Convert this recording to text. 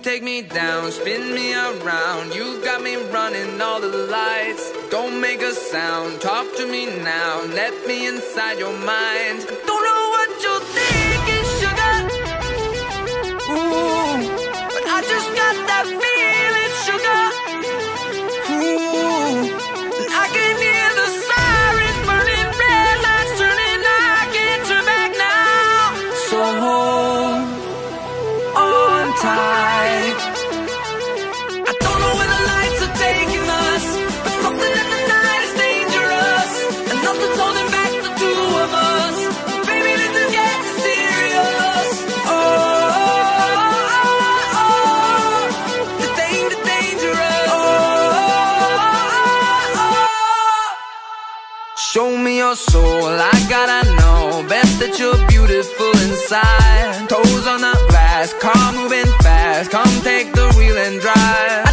take me down, spin me around. You got me running all the lights. Don't make a sound, talk to me now. Let me inside your mind. Don't know what you're thinking, sugar. Ooh, but I just got that feeling, sugar. Ooh, and I can hear the sirens burning, red lights turning. I can't turn back now. So hold on tight. I don't know where the lights are taking us, but something in the night is dangerous, and nothing's holding back the two of us. Baby, this is getting serious. Oh, the dangerous. Show me your soul, I gotta know. Bet that you're beautiful inside. Toes on the glass, car moving fast. Come take the wheel and drive.